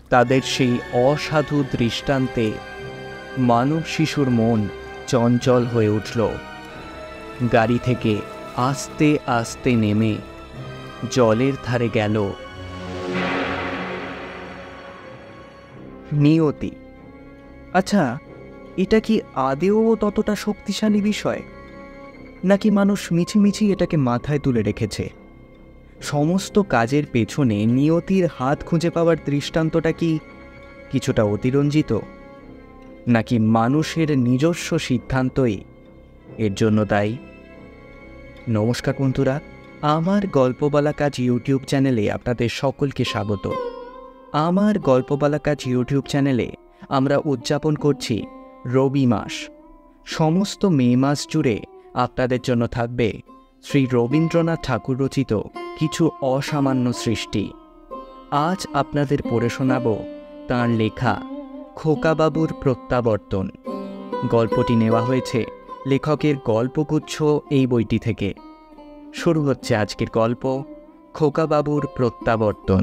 তাদের সেই অসাধু দৃষ্টান্তে মানব শিশুর মন চঞ্চল হয়ে উঠল। গাড়ি থেকে আস্তে আস্তে নেমে জলের ধারে গেল। নিয়তি। আচ্ছা, এটা কি আদেও ততটা শক্তিশালী বিষয়, নাকি মানুষ মিছিমিছি এটাকে মাথায় তুলে রেখেছে? সমস্ত কাজের পেছনে নিয়তির হাত খুঁজে পাওয়ার দৃষ্টান্তটা কি কিছুটা অতিরঞ্জিত, নাকি মানুষের নিজস্ব সিদ্ধান্তই এর জন্য দায়ী? নমস্কার বন্ধুরা, আমার গল্প বলা কাজ ইউটিউব চ্যানেলে আপনাদের সকলকে স্বাগত। আমার গল্প বলা কাজ ইউটিউব চ্যানেলে আমরা উদযাপন করছি রবি মাস। সমস্ত মে মাস জুড়ে আপনাদের জন্য থাকবে শ্রী রবীন্দ্রনাথ ঠাকুর রচিত কিছু অসামান্য সৃষ্টি। আজ আপনাদের পড়ে শোনাব তাঁর লেখা খোকাবাবুর প্রত্যাবর্তন। গল্পটি নেওয়া হয়েছে লেখকের গল্পগুচ্ছ এই বইটি থেকে। শুরু হচ্ছে আজকের গল্প, খোকাবাবুর প্রত্যাবর্তন।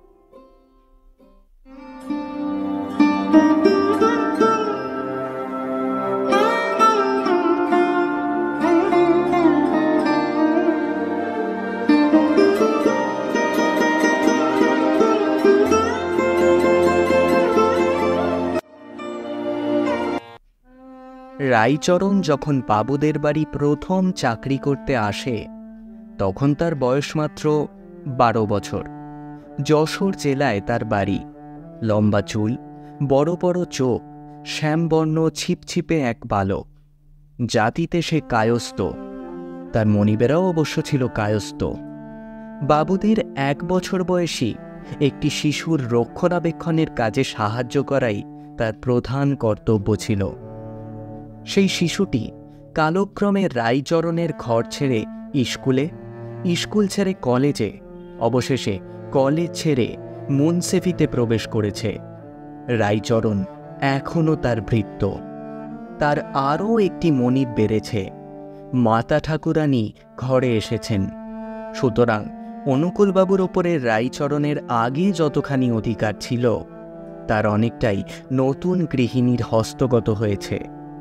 রাইচরণ যখন বাবুদের বাড়ি প্রথম চাকরি করতে আসে তখন তার বয়স মাত্র 12 বছর। যশোর জেলায় তার বাড়ি। লম্বা চুল, বড় বড় চোখ, শ্যামবর্ণ ছিপছিপে এক বালক। জাতিতে সে কায়স্থ, তার মনিবেরাও অবশ্য ছিল কায়স্থ। বাবুদের 1 বছর বয়সী একটি শিশুর রক্ষণাবেক্ষণের কাজে সাহায্য করাই তার প্রধান কর্তব্য ছিল। সেই শিশুটি কালক্রমে রাইচরণের ঘর ছেড়ে স্কুলে, স্কুল ছেড়ে কলেজে, অবশেষে কলেজ ছেড়ে মুন্সেফিতে প্রবেশ করেছে। রাইচরণ এখনও তার ভৃত্য। তার আরও একটি মনিব বেড়েছে। মাতা ঠাকুরানী ঘরে এসেছেন। সুতরাং অনুকূলবাবুর ওপরে রাইচরণের আগে যতখানি অধিকার ছিল তার অনেকটাই নতুন গৃহিণীর হস্তগত হয়েছে।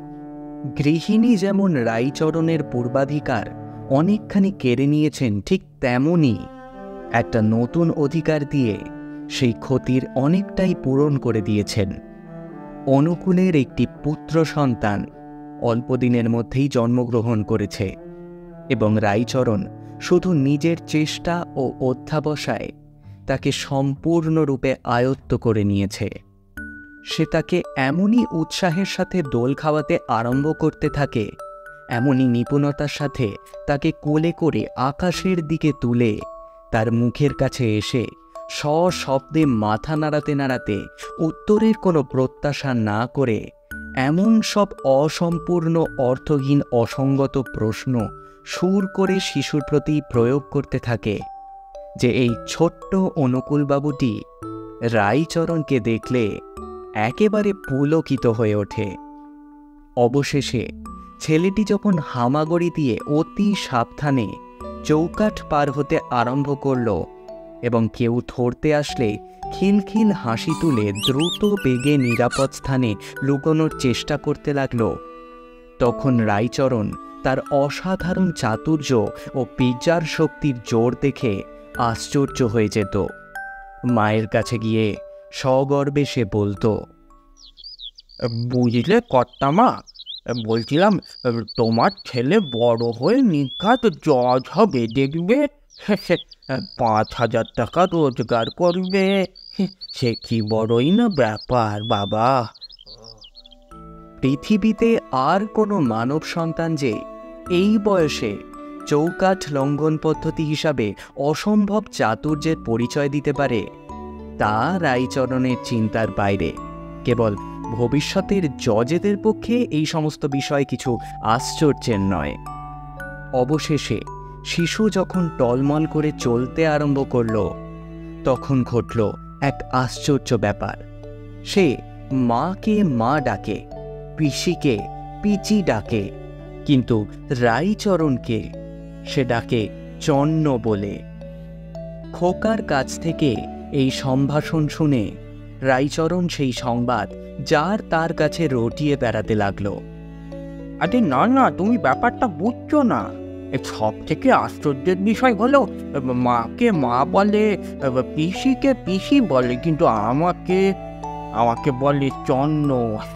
গৃহিণী যেমন রাইচরণের পূর্বাধিকার অনেকখানি কেড়ে নিয়েছেন, ঠিক তেমনই একটা নতুন অধিকার দিয়ে সেই ক্ষতির অনেকটাই পূরণ করে দিয়েছেন। অনুকূলের একটি পুত্র সন্তান অল্পদিনের মধ্যেই জন্মগ্রহণ করেছে এবং রাইচরণ শুধু নিজের চেষ্টা ও অধ্যাবসায় তাকে সম্পূর্ণরূপে আয়ত্ত করে নিয়েছে। সে তাকে এমনই উৎসাহের সাথে দোল খাওয়াতে আরম্ভ করতে থাকে, এমনই নিপুণতার সাথে তাকে কোলে করে আকাশের দিকে তুলে তার মুখের কাছে এসে সশব্দে মাথা নাড়াতে নাড়াতে উত্তরের কোনো প্রত্যাশা না করে এমন সব অসম্পূর্ণ, অর্থহীন, অসঙ্গত প্রশ্ন সুর করে শিশুর প্রতি প্রয়োগ করতে থাকে যে এই ছোট্ট অনুকূলবাবুটি রাইচরণকে দেখলে একেবারে পুলকিত হয়ে ওঠে। অবশেষে ছেলেটি যখন হামাগুড়ি দিয়ে অতি সাবধানে চৌকাঠ পার হতে আরম্ভ করল এবং কেউ ধরতে আসলে খিলখিল হাসি তুলে দ্রুত বেগে নিরাপদ স্থানে লুকোনোর চেষ্টা করতে লাগল, তখন রাইচরণ তার অসাধারণ চাতুর্য ও পিজ্জার শক্তির জোর দেখে আশ্চর্য হয়ে যেত। মায়ের কাছে গিয়ে সগর্বে সে বলতো, বুঝলে কর্তামা, বলছিলাম তোমার ছেলে বড় হয়ে নিঘাত জজ হবে, দেখবে 5,000 টাকা রোজগার করবে। সে কি বড়ই না ব্যাপার বাবা। পৃথিবীতে আর কোনো মানব সন্তান যে এই বয়সে চৌকাঠ লঙ্ঘন পদ্ধতি হিসাবে অসম্ভব চাতুর্যের পরিচয় দিতে পারে তা রাইচরণের চিন্তার বাইরে। কেবল ভবিষ্যতের জজেদের পক্ষে এই সমস্ত বিষয় কিছু আশ্চর্যের নয়। অবশেষে শিশু যখন টলমল করে চলতে আরম্ভ করল তখন ঘটল এক আশ্চর্য ব্যাপার। সে মাকে মা ডাকে, পিসিকে পিচি ডাকে, কিন্তু রাইচরণকে সে ডাকে চন্ন বলে। খোকার কাছ থেকে এই সম্ভাষণ শুনে রাইচরণ সেই সংবাদ যার তার কাছে রটিয়ে বেড়াতে লাগলো। আরে না না, তুমি ব্যাপারটা বুঝছো না। সব থেকে আশ্চর্যের বিষয় হলো, মাকে মা বলে, পিসিকে পিসি বলে, কিন্তু আমাকে আমাকে বলে চন্ন।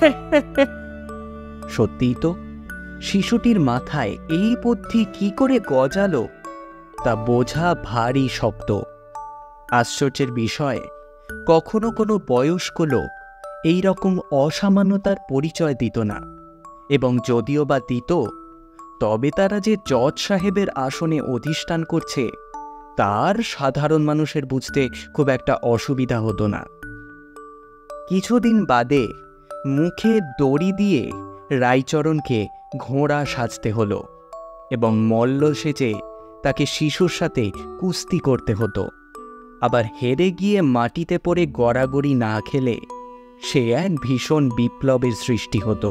সত্যিই তো, শিশুটির মাথায় এই বুদ্ধি কি করে গজালো তা বোঝা ভারী শক্ত। আশ্চর্যের বিষয়, কখনো কোনো বয়স্ক লোক এই রকম অসামান্যতার পরিচয় দিত না, এবং যদিও বা দিত, তবে তারা যে জজ সাহেবের আসনে অধিষ্ঠান করছে তার সাধারণ মানুষের বুঝতে খুব একটা অসুবিধা হতো না। কিছুদিন বাদে মুখে দড়ি দিয়ে রাইচরণকে ঘোড়া সাজতে হলো, এবং মল্ল সেজে তাকে শিশুর সাথে কুস্তি করতে হতো। আবার হেরে গিয়ে মাটিতে পড়ে গড়াগড়ি না খেলে সে এক ভীষণ বিপ্লবের সৃষ্টি হতো।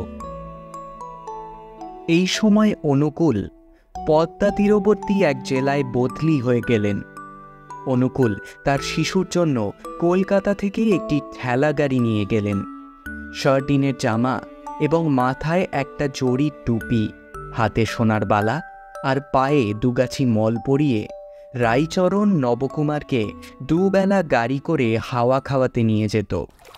এই সময় অনুকূল পদ্মা তীরবর্তী এক জেলায় বদলি হয়ে গেলেন। অনুকূল তার শিশুর জন্য কলকাতা থেকে একটি ঠেলা গাড়ি নিয়ে গেলেন। শার্টিনের জামা এবং মাথায় একটা জরির টুপি, হাতে সোনার বালা আর পায়ে দুগাছি মল পরিয়ে রাইচরণ নবকুমারকে দুবেলা গাড়ি করে হাওয়া খাওয়াতে নিয়ে যেত।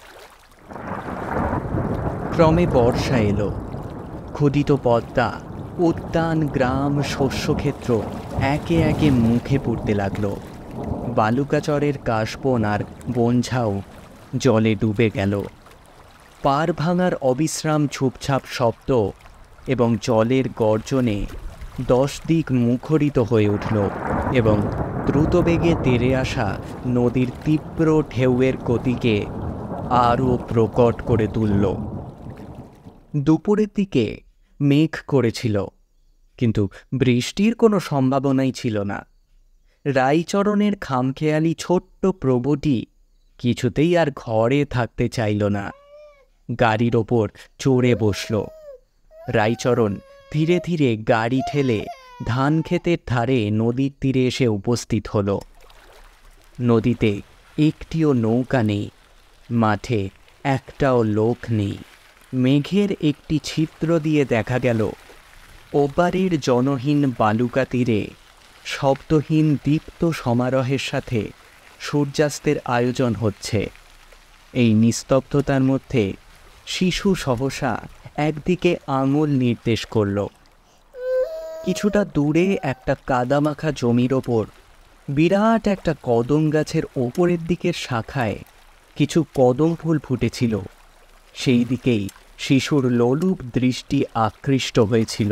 ক্রমে বর্ষা এলো। ক্ষুদিত পদ্মা, উদ্যান, গ্রাম, শস্যক্ষেত্র একে একে মুখে পড়তে লাগলো। বালুকাচরের কাশবন আর বনঝাও জলে ডুবে গেল। পার ভাঙার অবিশ্রাম ঝুপঝাপ শব্দ এবং জলের গর্জনে 10 দিক মুখরিত হয়ে উঠল, এবং দ্রুতবেগে তেড়ে আসা নদীর তীব্র ঢেউয়ের গতিকে আরও প্রকট করে তুলল। দুপুরের দিকে মেঘ করেছিল, কিন্তু বৃষ্টির কোনো সম্ভাবনাই ছিল না। রাইচরণের খামখেয়ালি ছোট্ট প্রভুটি কিছুতেই আর ঘরে থাকতে চাইল না। গাড়ির ওপর চড়ে বসল। রাইচরণ ধীরে ধীরে গাড়ি ঠেলে ধান ক্ষেতের ধারে নদীর তীরে এসে উপস্থিত হল। নদীতে একটিও নৌকা নেই, মাঠে একটাও লোক নেই। মেঘের একটি ছিদ্র দিয়ে দেখা গেল ওপারের জনহীন বালুকা তীরে শব্দহীন দীপ্ত সমারোহের সাথে সূর্যাস্তের আয়োজন হচ্ছে। এই নিস্তব্ধতার মধ্যে শিশু সহসা একদিকে আঙুল নির্দেশ করল। কিছুটা দূরে একটা কাদামাখা জমির ওপর বিরাট একটা কদম গাছের ওপরের দিকের শাখায় কিছু কদম ফুল ফুটেছিল। সেই দিকেই শিশুর লোলুপ দৃষ্টি আকৃষ্ট হয়েছিল।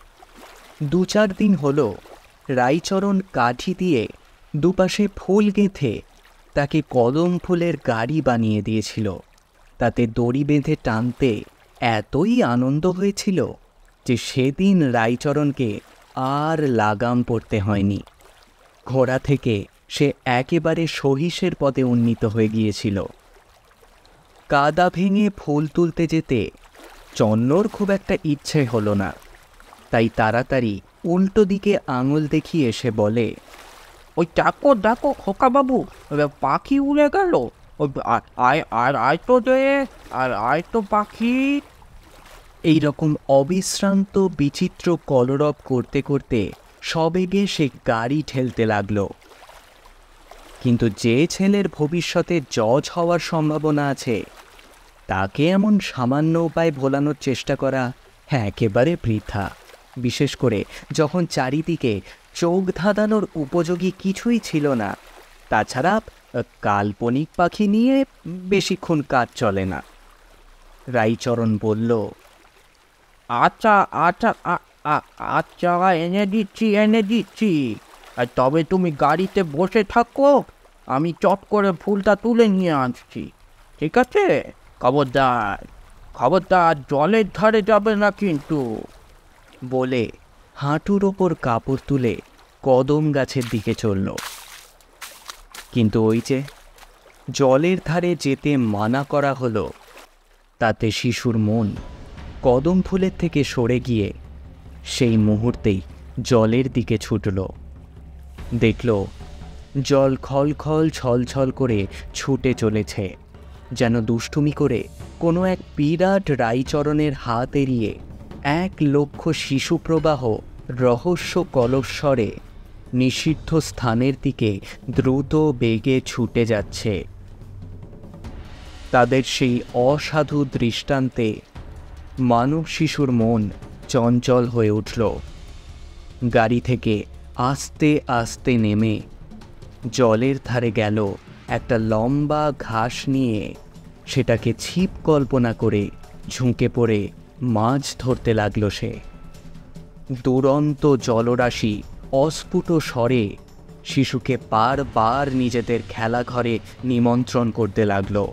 2-4 দিন হল রাইচরণ কাঠি দিয়ে দুপাশে ফুল গেঁথে তাকে কদম ফুলের গাড়ি বানিয়ে দিয়েছিল। তাতে দড়ি বেঁধে টানতে এতই আনন্দ হয়েছিল যে সেদিন রাইচরণকে আর লাগাম পড়তে হয়নি। ঘোড়া থেকে সে একেবারে সহিসের পদে উন্নীত হয়ে গিয়েছিল। কাদা ভেঙে ফুল তুলতে যেতে চন্নর খুব একটা ইচ্ছে হলো না, তাই তাড়াতাড়ি উল্টো দিকে আঙুল দেখিয়ে এসে বলে, ওই দেখো দেখো খোকাবাবু, পাখি উড়ে গেল। আয় তো রে, আয় তো পাখি। এই রকম অবিশ্রান্ত বিচিত্র কলরব করতে করতে সবেগে সে গাড়ি ঠেলতে লাগল। কিন্তু যে ছেলের ভবিষ্যতে জজ হওয়ার সম্ভাবনা আছে তাকে এমন সামান্য উপায় ভোলানোর চেষ্টা করা একেবারে বৃথা, বিশেষ করে যখন চারিদিকে চোখ ধাঁধানোর উপযোগী কিছুই ছিল না। তাছাড়া কাল্পনিক পাখি নিয়ে বেশিক্ষণ কাজ চলে না। রাইচরণ বলল, আচ্ছা আচ্ছা আচ্ছা, এনে দিচ্ছি। তবে তুমি গাড়িতে বসে থাকো, আমি চট করে ফুলটা তুলে নিয়ে আসছি, ঠিক আছে? খবরদার জলের ধারে যাবে না কিন্তু। বলে হাঁটুর ওপর কাপড় তুলে কদম গাছের দিকে চলল। কিন্তু ওই যে জলের ধারে যেতে মানা করা হলো, তাতে শিশুর মন কদম ফুলের থেকে সরে গিয়ে সেই মুহূর্তেই জলের দিকে ছুটল। দেখল জল খলখল ছলছল করে ছুটে চলেছে। যেন দুষ্টুমি করে কোনো এক বিরাট রাইচরণের হাত এড়িয়ে 1,00,000 শিশুপ্রবাহ রহস্য কলস্বরে নিষিদ্ধ স্থানের দিকে দ্রুত বেগে ছুটে যাচ্ছে। তাদের সেই অসাধু দৃষ্টান্তে মানব শিশুর মন চঞ্চল হয়ে উঠল। গাড়ি থেকে আস্তে আস্তে নেমে জলের ধারে গেল, একটা লম্বা ঘাস নিয়ে সেটাকে ছিপ কল্পনা করে ঝুঁকে পড়ে মাছ ধরতে লাগলো সে। দুরন্ত জলরাশি অস্ফুট স্বরে শিশুকে বারবার নিজেদের খেলাঘরে নিমন্ত্রণ করতে লাগলো।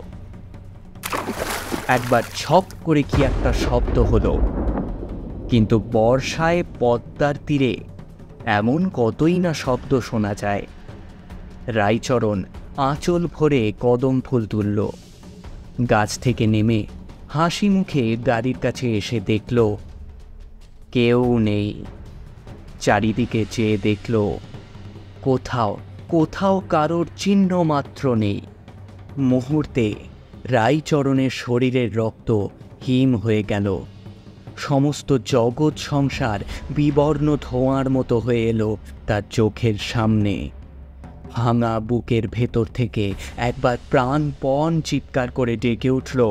একবার ছপ করে কি একটা শব্দ হলো, কিন্তু বর্ষায় পদ্মার তীরে এমন কতই না শব্দ শোনা যায়। রাইচরণ আঁচল ভরে কদম ফুল তুলল। গাছ থেকে নেমে হাসি মুখে গাড়ির কাছে এসে দেখল কেউ নেই। চারিদিকে চেয়ে দেখল কোথাও কোথাও কারোর চিহ্ন মাত্র নেই। মুহূর্তে রাইচরণের শরীরের রক্ত হিম হয়ে গেল। সমস্ত জগৎ সংসার বিবর্ণ ধোঁয়ার মতো হয়ে এলো তার চোখের সামনে। ভাঙা বুকের ভেতর থেকে একবার প্রাণপণ চিৎকার করে ডেকে উঠল,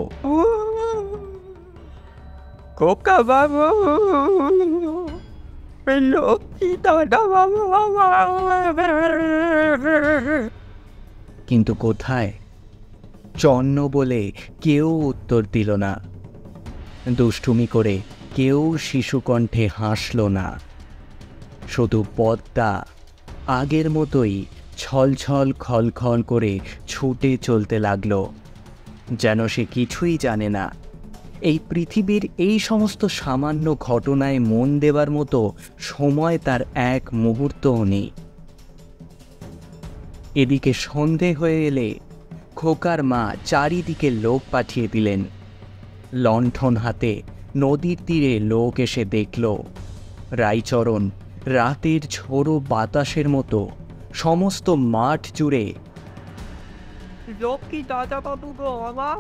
খোকা বাবু, লক্ষ্মী দাদা বাবু। কিন্তু কোথায়? চন্ন বলে কেউ উত্তর দিল না। দুষ্টুমি করে কেউ শিশুকণ্ঠে হাসল না। শুধু পদ্মা আগের মতোই ছলছল খলখল করে ছুটে চলতে লাগল, যেন সে কিছুই জানে না। এই পৃথিবীর এই সমস্ত সামান্য ঘটনায় মন দেবার মতো সময় তার এক মুহূর্তও নেই। এদিকে সন্ধে হয়ে এলে খোকার মা চারিদিকে লোক পাঠিয়ে দিলেন। লণ্ঠন হাতে নদীর তীরে লোক এসে দেখল রাইচরণ রাতের ঝোড়ো বাতাসের মতো সমস্ত মাঠ জুড়ে লক্ষ্মী দাদা বাবু গো,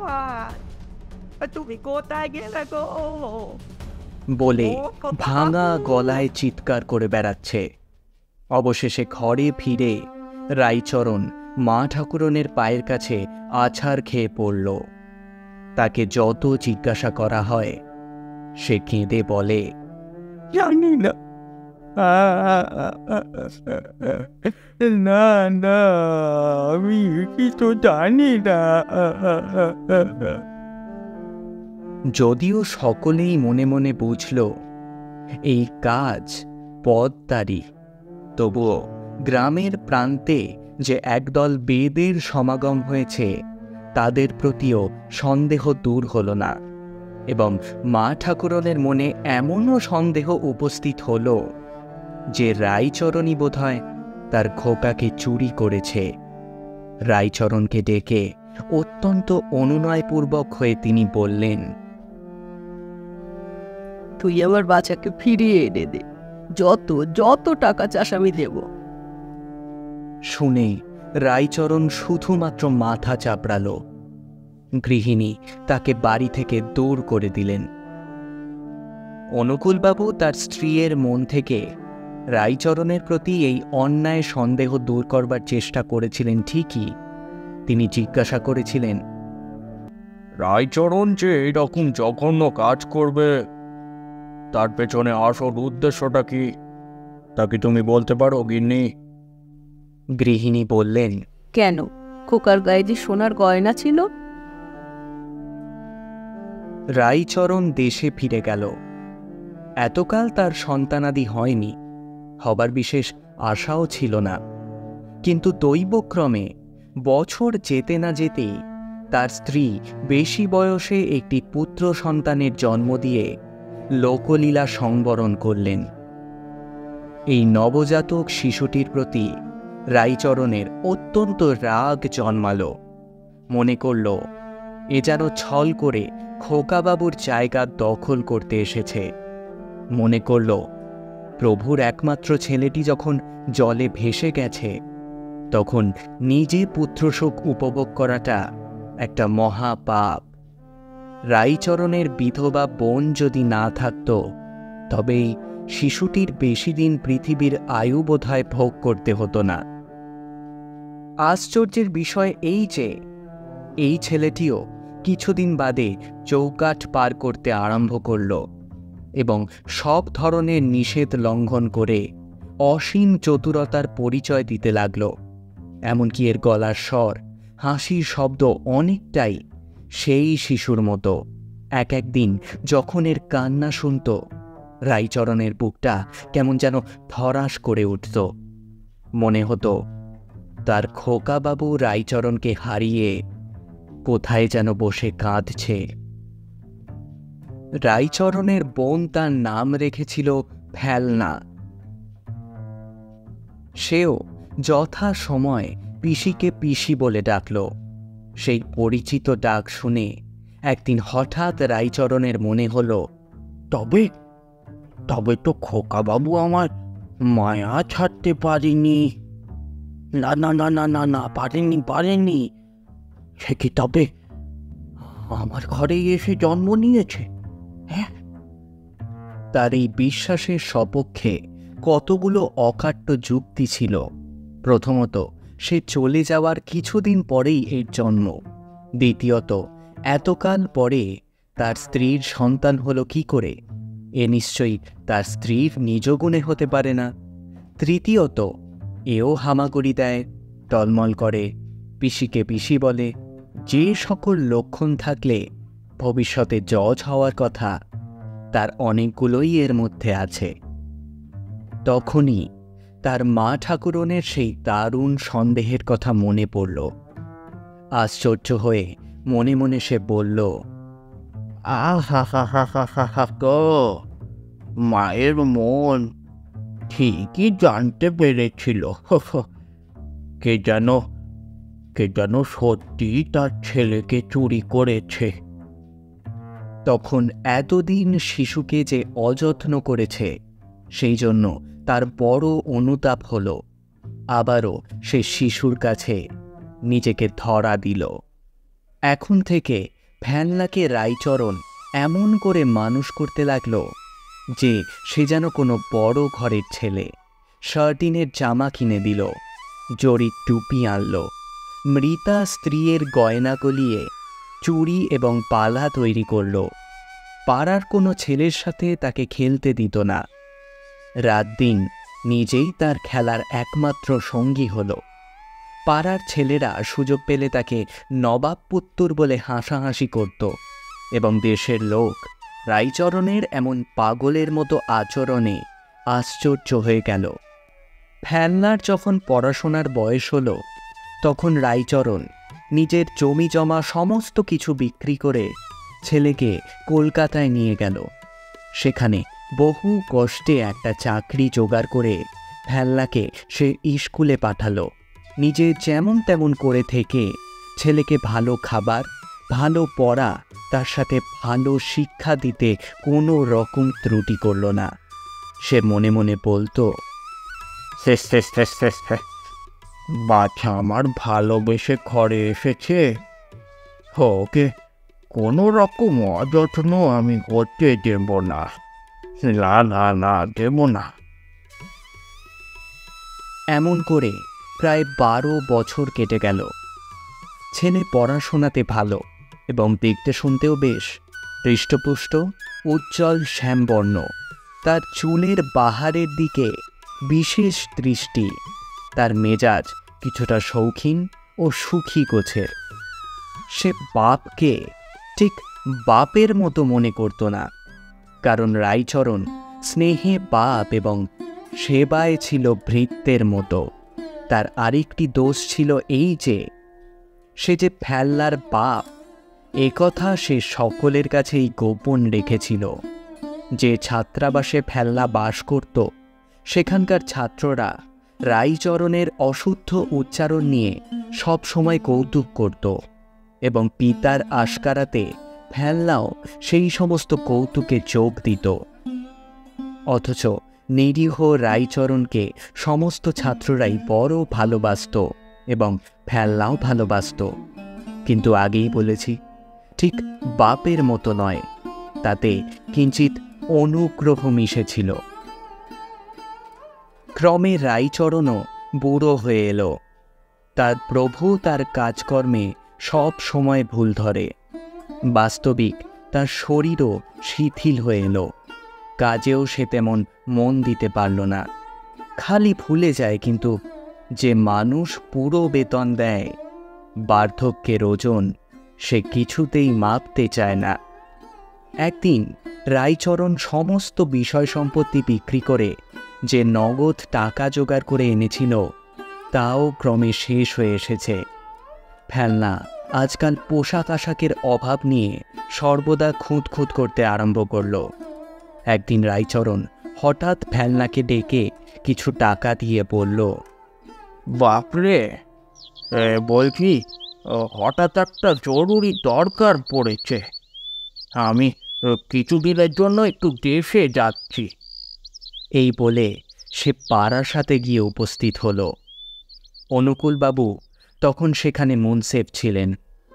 তুমি কোথায় গেলে গো বলে ভাঙা গলায় চিৎকার করে বেড়াচ্ছে। অবশেষে ঘরে ফিরে রাইচরণ মা ঠাকুরনের পায়ের কাছে আছাড় খেয়ে পড়ল। তাকে যত জিজ্ঞাসা করা হয় সে কেঁদে বলে, জানি না, না না, আমি কিছু জানি না। যদিও সকলেই মনে মনে বুঝল এই কাজ পদ্মারই, তবুও গ্রামের প্রান্তে যে একদল বেদের সমাগম হয়েছে তাদের প্রতিও সন্দেহ দূর হল না, এবং মা ঠাকুরনের মনে এমনও সন্দেহ উপস্থিত হল যে রাইচরণই বোধহয় তার খোকাকে চুরি করেছে। রাইচরণকে ডেকে অত্যন্ত অনুনয়পূর্বক হয়ে তিনি বললেন, তুই আমার বাচ্চাকে ফিরিয়ে এনে দে, যত যত টাকা চাস আমি দেব। শুনে রাইচরণ শুধুমাত্র মাথা চাপড়াল। গৃহিণী তাকে বাড়ি থেকে দূর করে দিলেন। অনুকূলবাবু তার স্ত্রীর মন থেকে রাইচরণের প্রতি এই অন্যায় সন্দেহ দূর করবার চেষ্টা করেছিলেন ঠিকই। তিনি জিজ্ঞাসা করেছিলেন, রাইচরণ যে এরকম জঘন্য কাজ করবে তার পেছনে আসল উদ্দেশ্যটা কি, তা কি তুমি বলতে পারো গিন্নি? গৃহিণী বললেন, কেন, খোকার গায়ে যে সোনার গয়না ছিল। রাইচরণ দেশে ফিরে গেল। এতকাল তার সন্তানাদি হয়নি, হবার বিশেষ আশাও ছিল না। কিন্তু দৈবক্রমে বছর যেতে না যেতেই তার স্ত্রী বেশি বয়সে একটি পুত্র সন্তানের জন্ম দিয়ে লোকলীলা সংবরণ করলেন। এই নবজাতক শিশুটির প্রতি রাইচরণের অত্যন্ত রাগ জন্মাল। মনে করল এ যেন ছল করে খোকাবাবুর জায়গা দখল করতে এসেছে। মনে করল প্রভুর একমাত্র ছেলেটি যখন জলে ভেসে গেছে, তখন নিজে পুত্রশোক উপভোগ করাটা একটা মহাপাপ। রাইচরণের বিধবা বোন যদি না থাকত, তবেই শিশুটির বেশি দিন পৃথিবীর আয়ু বোধহয় ভোগ করতে হতো না। আশ্চর্যের বিষয় এই যে এই ছেলেটিও কিছুদিন বাদে চৌকাঠ পার করতে আরম্ভ করল এবং সব ধরনের নিষেধ লঙ্ঘন করে অসীম চতুরতার পরিচয় দিতে লাগল। এমনকি এর গলার স্বর, হাসির শব্দ অনেকটাই সেই শিশুর মতো। একদিন যখন এর কান্না শুনত, রাইচরণের বুকটা কেমন যেন ধড়াস করে উঠত। মনে হতো তার খোকাবাবু রাইচরণকে হারিয়ে কোথায় যেন বসে কাঁদছে। রাইচরণের বোন তার নাম রেখেছিল ফেলনা। সেও যথা সময় পিসিকে পিসি বলে ডাকল। সেই পরিচিত ডাক শুনে একদিন হঠাৎ রাইচরণের মনে হলো, তবে তবে তো খোকাবাবু আমার মায়া ছাড়তে পারেনি। না না না না না না, পারেনি। সে কি তবে আমার ঘরেই এসে জন্ম নিয়েছে? হ্যাঁ। তার এই বিশ্বাসের সপক্ষে কতগুলো অকাট্য যুক্তি ছিল। প্রথমত, সে চলে যাওয়ার কিছুদিন পরেই এর জন্ম। দ্বিতীয়ত, এতকাল পরে তার স্ত্রীর সন্তান হলো কি করে? এ নিশ্চয়ই তার স্ত্রীর নিজ গুণে হতে পারে না। তৃতীয়ত, এও হামাগুড়ি দেয়, টলমল করে, পিসিকে পিসি বলে। যে সকল লক্ষণ থাকলে ভবিষ্যতে জজ হওয়ার কথা, তার অনেকগুলোই এর মধ্যে আছে। তখনই তার মা ঠাকুরনের সেই দারুণ সন্দেহের কথা মনে পড়ল। আশ্চর্য হয়ে মনে মনে সে বলল, আহা হা হা হা হা হা গো, মায়ের মন ঠিকই জানতে পেরেছিল। কে যেন সত্যি তার ছেলেকে চুরি করেছে। তখন এতদিন শিশুকে যে অযত্ন করেছে, সেই জন্য তার বড় অনুতাপ হল। আবারও সে শিশুর কাছে নিজেকে ধরা দিল। এখন থেকে ফেলনাকে রাইচরণ এমন করে মানুষ করতে লাগল যে সে যেন কোনো বড় ঘরের ছেলে। শার্টিনের জামা কিনে দিল, জরির টুপি আনল, মৃতা স্ত্রীর গয়না গলিয়ে চুড়ি এবং পালা তৈরি করল। পাড়ার কোনো ছেলের সাথে তাকে খেলতে দিত না। রাত দিন নিজেই তার খেলার একমাত্র সঙ্গী হল। পাড়ার ছেলেরা সুযোগ পেলে তাকে নবাব পুত্তুর বলে হাসাহাসি করত এবং দেশের লোক রাইচরণের এমন পাগলের মতো আচরণে আশ্চর্য হয়ে গেল। ফেলনার যখন পড়াশোনার বয়স হল, তখন রাইচরণ নিজের জমি জমা সমস্ত কিছু বিক্রি করে ছেলেকে কলকাতায় নিয়ে গেল। সেখানে বহু কষ্টে একটা চাকরি জোগাড় করে ফেলনাকে সে স্কুলে পাঠালো। নিজে যেমন তেমন করে থেকে ছেলেকে ভালো খাবার, ভালো পড়া, তার সাথে ভালো শিক্ষা দিতে কোনো রকম ত্রুটি করল না। সে মনে মনে বলতো, বাচ্চা আমার ভালোবেসে ঘরে এসেছে, ওকে কোনো রকম অযত্ন আমি করতে দেব না, দেব না। এমন করে প্রায় 12 বছর কেটে গেল। ছেলে পড়াশোনাতে ভালো এবং দেখতে শুনতেও বেশ হৃষ্টপুষ্ট, উজ্জ্বল শ্যামবর্ণ। তার চুলের বাহারের দিকে বিশেষ দৃষ্টি। তার মেজাজ কিছুটা শৌখিন ও সুখী গোছের। সে বাপকে ঠিক বাপের মতো মনে করত না, কারণ রাইচরণ স্নেহে বাপ এবং সেবায় ছিল ভৃত্যের মতো। তার আরেকটি দোষ ছিল এই যে সে যে ফেলনার বাপ, একথা সে সকলের কাছেই গোপন রেখেছিল। যে ছাত্রাবাসে ফেলনা বাস করত, সেখানকার ছাত্ররা রাইচরণের অশুদ্ধ উচ্চারণ নিয়ে সব সময় কৌতুক করত এবং পিতার আশকারাতে ফেলনাও সেই সমস্ত কৌতুকে যোগ দিত। অথচ নিরীহ রাইচরণকে সমস্ত ছাত্ররাই বড় ভালোবাসত এবং ফেলনাও ভালোবাসত। কিন্তু আগেই বলেছি, ঠিক বাপের মতো নয়, তাতে কিঞ্চিত অনুগ্রহ মিশেছিল। ক্রমে রাইচরণও বুড়ো হয়ে এলো। তার প্রভু তার কাজকর্মে সব সময় ভুল ধরে। বাস্তবিক তার শরীরও শিথিল হয়ে এলো। কাজেও সে তেমন মন দিতে পারল না, খালি ভুলে যায়। কিন্তু যে মানুষ পুরো বেতন দেয়, বার্ধক্যের ওজন সে কিছুতেই মাপতে চায় না। একদিন রাইচরণ সমস্ত বিষয় সম্পত্তি বিক্রি করে যে নগদ টাকা জোগাড় করে এনেছিল, তাও ক্রমে শেষ হয়ে এসেছে। ফেলনা আজকাল পোশাক আশাকের অভাব নিয়ে সর্বদা খুঁতখুঁত করতে আরম্ভ করল। একদিন রাইচরণ হঠাৎ ফেলনাকে ডেকে কিছু টাকা দিয়ে বলল, বাপরে, বলছি হঠাৎ একটা জরুরি দরকার পড়েছে। আমি কিছুদিনের জন্য একটু দেশে যাচ্ছি। এই বলে সে পাড়ার সাথে গিয়ে উপস্থিত হল। অনুকূলবাবু তখন সেখানে মুনসেফ ছিলেন।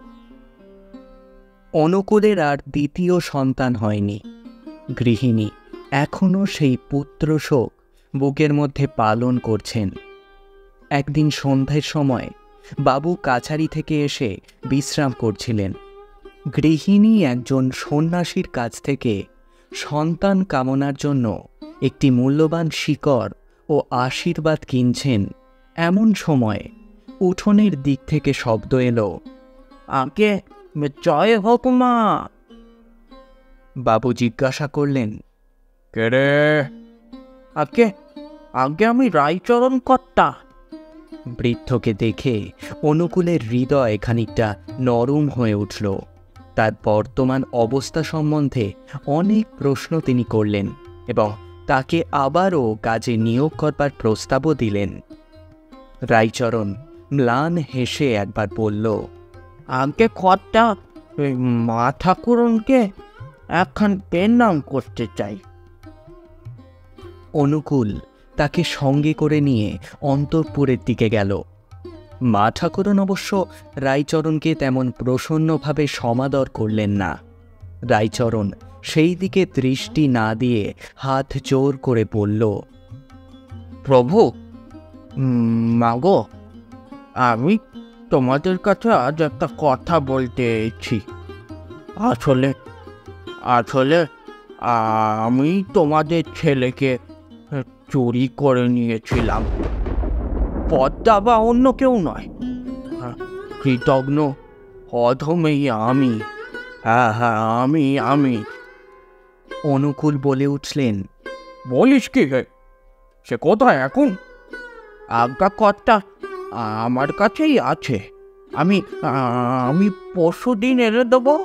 অনুকূলের আর দ্বিতীয় সন্তান হয়নি। গৃহিণী এখনও সেই পুত্রশোক বুকের মধ্যে পালন করছেন। একদিন সন্ধ্যার সময় বাবু কাছারি থেকে এসে বিশ্রাম করছিলেন। গৃহিণী একজন সন্ন্যাসীর কাছ থেকে সন্তান কামনার জন্য একটি মূল্যবান শিকড় ও আশীর্বাদ কিনছেন। এমন সময় উঠোনের দিক থেকে শব্দ এলো, আগে জয় হোক মা। বাবু জিজ্ঞাসা করলেন, কে রে? আগে আগে আমি রাইচরণ কর্তা। বৃদ্ধকে দেখে অনুকূলের হৃদয় খানিকটা নরম হয়ে উঠল। তার বর্তমান অবস্থা সম্বন্ধে অনেক প্রশ্ন তিনি করলেন এবং তাকে আবারও কাজে নিয়োগ করবার প্রস্তাবও দিলেন। রাইচরণ ম্লান হেসে একবার বলল, আগে কর্তা, মা ঠাকুরনকে একখান পেন্নাম করতে চাই। অনুকূল তাকে সঙ্গে করে নিয়ে অন্তঃপুরের দিকে গেল। মা ঠাকুরন অবশ্য রাইচরণকে তেমন প্রসন্নভাবে সমাদর করলেন না। রাইচরণ সেই দিকে দৃষ্টি না দিয়ে হাত জোর করে বলল, প্রভু, মাগো, আমি তোমাদের কাছে আজ একটা কথা বলতে এসেছি। আসলে আসলে আমি তোমাদের ছেলেকে চুরি করে নিয়েছিলাম। পদ্মা বা অন্য কেউ নয়, কৃতজ্ঞ অধমেই আমি। হ্যাঁ হ্যাঁ, আমি। অনুকূল বলে উঠলেন, বলিস কি হে? সে কোথায় এখন? আজ্ঞা কর্তা, আমার কাছেই আছে। আমি পরশুদিন এনে দেবো।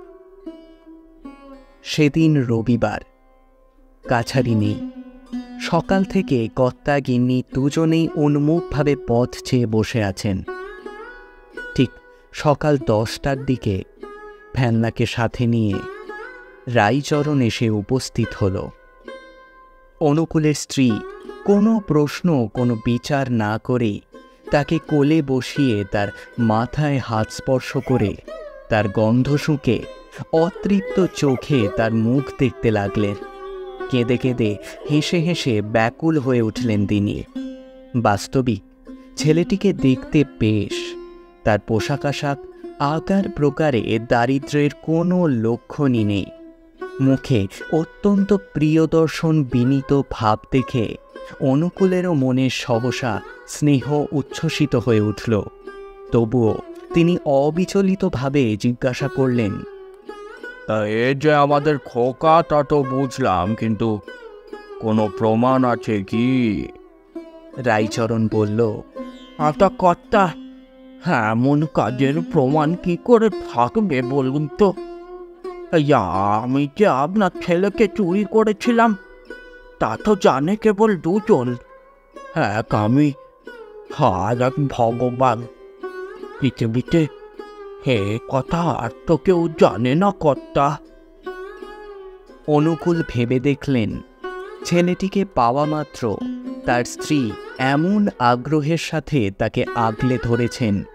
সেদিন রবিবার, কাছারি নেই। সকাল থেকে কর্তা গিন্নি দুজনেই উন্মুখভাবে পথ চেয়ে বসে আছেন। ঠিক সকাল 10টার দিকে ফেলনাকে সাথে নিয়ে রাইচরণ এসে উপস্থিত হল। অনুকূলের স্ত্রী কোনো প্রশ্ন, কোনো বিচার না করে তাকে কোলে বসিয়ে তার মাথায় হাত স্পর্শ করে তার গন্ধ শুঁকে অতৃপ্ত চোখে তার মুখ দেখতে লাগলেন। কেঁদে কেঁদে হেসে হেসে ব্যাকুল হয়ে উঠলেন তিনি। বাস্তবিক ছেলেটিকে দেখতে বেশ। তার পোশাক আশাক আকার প্রকারে দারিদ্র্যের কোনো লক্ষণই নেই। মুখে অত্যন্ত প্রিয়দর্শন বিনীত ভাব দেখে অনুকূলেরও মনে সহসা স্নেহ উচ্ছ্বসিত হয়ে উঠল। তবুও তিনি অবিচলিতভাবে জিজ্ঞাসা করলেন, তা এ যে আমাদের খোকা তা তো বুঝলাম, কিন্তু কোনো প্রমাণ আছে কি? রাইচরণ বলল, আচ্ছা কর্তা, এমন কাজের প্রমাণ কি করে থাকবে বলুন তো? আমি যে আপনার ছেলেকে চুরি করেছিলাম তা তো জানে কেবল দুজন, এক আমি আর এক ভগবান। পৃথিবীতে হে কথা আর তো কেউ জানে না কর্তা। অনুকূল ভেবে দেখলেন, ছেলেটিকে পাওয়া মাত্র তার স্ত্রী এমন আগ্রহের সাথে তাকে আগলে ধরেছেন,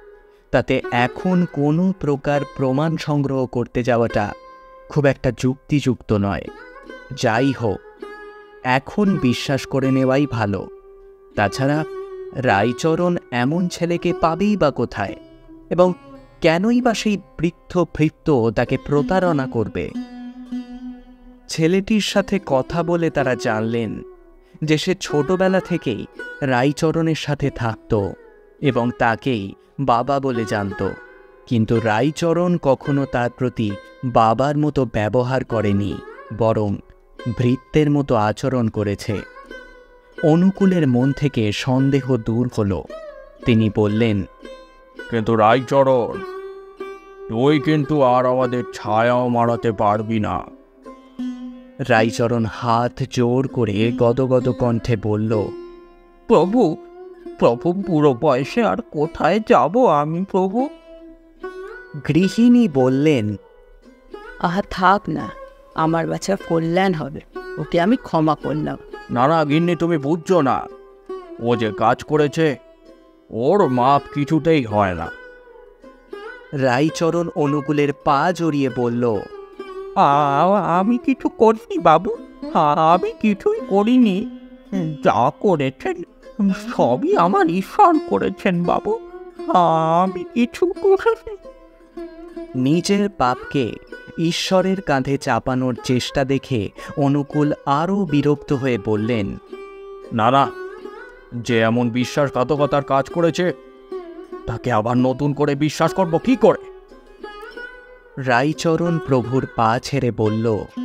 তাতে এখন কোনো প্রকার প্রমাণ সংগ্রহ করতে যাওয়াটা খুব একটা যুক্তিযুক্ত নয়। যাই হোক, এখন বিশ্বাস করে নেওয়াই ভালো। তাছাড়া রায়চরণ এমন ছেলেকে পাবেই বা কোথায়, এবং কেনই বা সেই বৃদ্ধ ভৃত্য তাকে প্রতারণা করবে? ছেলেটির সাথে কথা বলে তারা জানলেন যে সে ছোটবেলা থেকেই রায়চরণের সাথে থাকত এবং তাকেই বাবা বলে জানত, কিন্তু রায়চরণ কখনো তার প্রতি বাবার মতো ব্যবহার করেনি, বরং ভৃত্যের মতো আচরণ করেছে। অনুকূলের মন থেকে সন্দেহ দূর হল। তিনি বললেন, কিন্তু রায়চরণ, তুই কিন্তু আর আমাদের ছায়াও মারাতে পারবি না। রায়চরণ হাত জোর করে গদগদ কণ্ঠে বলল, প্রভু, প্রভু, বুড়ো বয়সে আর কোথায় যাব আমি প্রভু? গৃহিণী বললেন, আহা থাক না, আমার বাচ্চার কল্যাণ হবে, ওকে আমি ক্ষমা করলাম। না না গিন্নি, তুমি বুঝছো না, ও যে কাজ করেছে ওর মাপ কিছুতেই হয় না। রায়চরণ অনুকূলের পা জড়িয়ে বলল, আমি কিছু করিনি বাবু, আমি কিছুই করিনি। যা করেছেন সবই আমার ঈশ্বর করেছেন বাবু, আমি কিছু করিনি। নিজের পাপকে ঈশ্বরের কাঁধে চাপানোর চেষ্টা দেখে অনুকূল আরও বিরক্ত হয়ে বললেন, না না, যে এমন বিশ্বাসঘাতকতার কাজ করেছে তাকে আবার নতুন করে বিশ্বাস করব কি করে? রায়চরণ প্রভুর পা ছেড়ে বলল,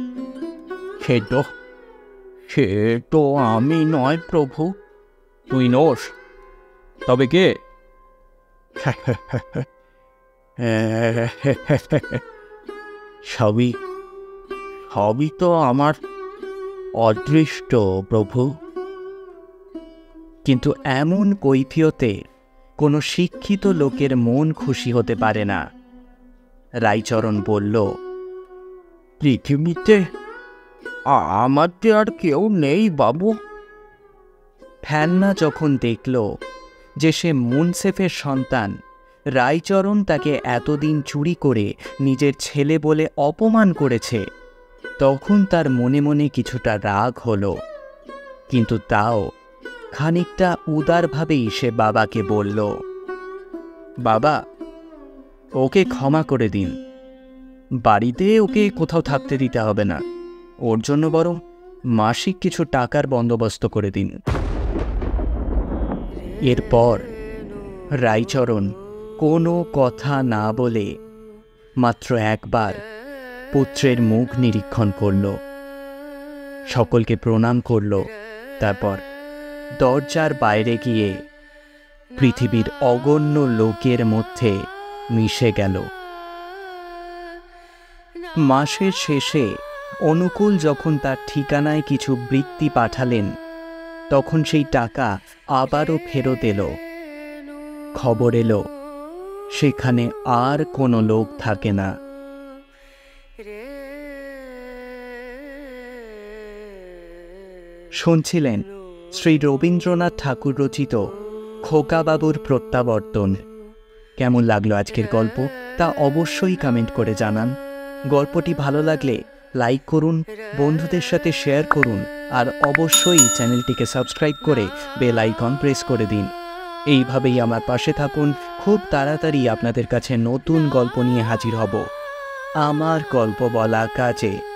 সে তো আমি নয় প্রভু। তুই নোস, তবে কে? সবই সবই তো আমার অদৃষ্ট প্রভু। কিন্তু এমন কৈফিয়তে কোনো শিক্ষিত লোকের মন খুশি হতে পারে না। রায়চরণ বলল, পৃথিবীতে আমার যে আর কেউ নেই বাবু। ফ্যান্না যখন দেখল যে সে মুনসেফের সন্তান, রায়চরণ তাকে এতদিন চুরি করে নিজের ছেলে বলে অপমান করেছে, তখন তার মনে মনে কিছুটা রাগ হলো। কিন্তু তাও খানিকটা উদারভাবেই সে বাবাকে বলল, বাবা, ওকে ক্ষমা করে দিন, বাড়িতে ওকে কোথাও থাকতে দিতে হবে না, ওর জন্য বরং মাসিক কিছু টাকার বন্দোবস্ত করে দিন। এরপর রায়চরণ কোনো কথা না বলে মাত্র একবার পুত্রের মুখ নিরীক্ষণ করল, সকলকে প্রণাম করল, তারপর দরজার বাইরে গিয়ে পৃথিবীর অগণ্য লোকের মধ্যে মিশে গেল। মাসের শেষে অনুকূল যখন তার ঠিকানায় কিছু বৃত্তি পাঠালেন, তখন সেই টাকা আবারও ফেরত এলো। খবর এলো সেখানে আর কোনো লোক থাকে না। শুনছিলেন শ্রী রবীন্দ্রনাথ ঠাকুর রচিত খোকাবাবুর প্রত্যাবর্তন। কেমন লাগলো আজকের গল্প তা অবশ্যই কমেন্ট করে জানান। গল্পটি ভালো লাগলে লাইক করুন, বন্ধুদের সাথে শেয়ার করুন, আর অবশ্যই চ্যানেলটিকে সাবস্ক্রাইব করে বেল আইকন প্রেস করে দিন। এইভাবেই আমার পাশে থাকুন। খুব তাড়াতাড়ি আপনাদের কাছে নতুন গল্প নিয়ে হাজির হব। আমার গল্প বলা কাজে।